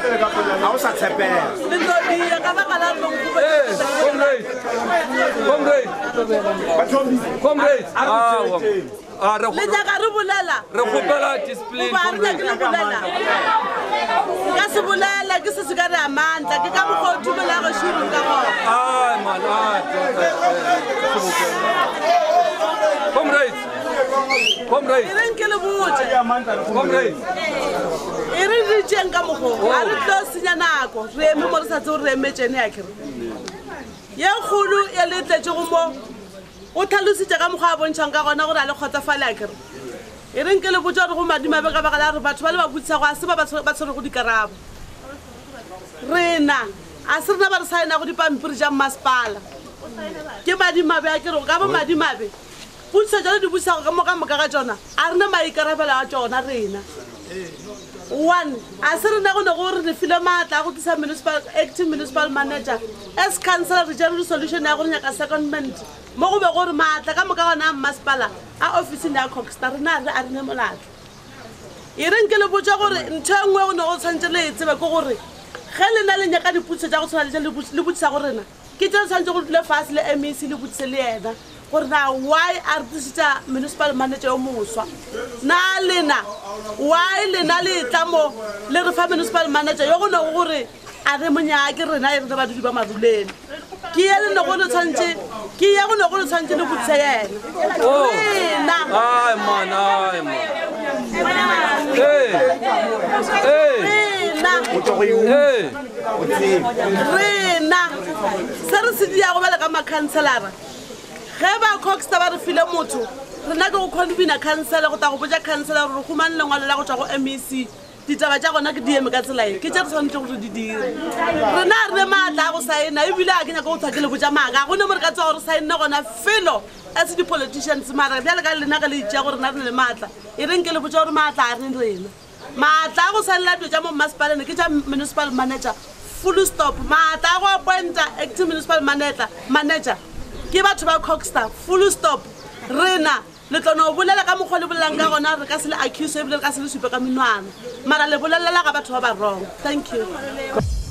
o sa tshepela. Comrade. Re khopela discipline comrade. Ka se bolela ke se se ka re amantla ke ka mogotho bela go shuru ka go. Man, comrade. Ere nke le botse. Comrade. Ere re tšeng ka mogo. A re tlo senya nako. Re eme mo re sa tse re emetsene ya kere. Ye kgolo e le tletse go mo. O tlhalositse ka mogo a bontšhang ka gona gore a le kgotsafala ya kere. Ere nke le botse gore go madimabe ka baka la re batho ba le ba botsisa go a se ba tshwere go dikarabo. Rena a se rena ba re saena go dipampiri ja masepala. Ke madimabe a kere ka bo madimabe. Putsa jalo di busa ka moka ga tsona a rena maikarabelo a tsona rena. One a se rena go ne go re re file maatla go tlisa acting municipal manager as councillor regional solution ya go nyaka secondment mo go be gore maatla ka moka gona masepala a office ya Coxstar rena re a rene molatla. E reng ke le botsa gore ntho engwe go ne go tshwantse le tsebe go gore ge le na le nyaka diputso tsa go tshwana le botsisa go rena ke tse tshwantse go dule fase le MEC le botsise le yena gore na why are tlisitsa municipal manager yo moswa na lena why lena le tlamo le re fa municipal manager yo go ne gore a re monyake rena e re ba dudi ba maruleng ke ye le no go le tshwantse ke ye go ne go le tshwantse le botsise yena rena Man. Rena se re se dia go bela ka makhanselara ge ba Coxstar ba re file motho rena ke go convene council go ta go botsa councilor re go manne ngwalo la go tswa go MEC ditaba tša gona ke dieme ka tsela e ke tša re tshwanetse gore di dire rena re ne maatla go saena ebile a ke nyaka go tlhakele botsa maaka go ne mo re ka tswa gore saenne gona felo as di-politicians mara bjale ka lena ka le itšea gore rena re ne le maatla e reng ke le botsa gore maatla a reng rena maatla go salela dilo tša mo masepalene ke tša municipal manager full stop maatla go appointa acting municipal manager ke batho ba Coxstar full stop rena le tlono bolela ka mokgwa le bolelang ka gona re ka se le accuse ebile re ka se le supe ka menwana mara le bolelela ga batho ba ba wrong. Thank you.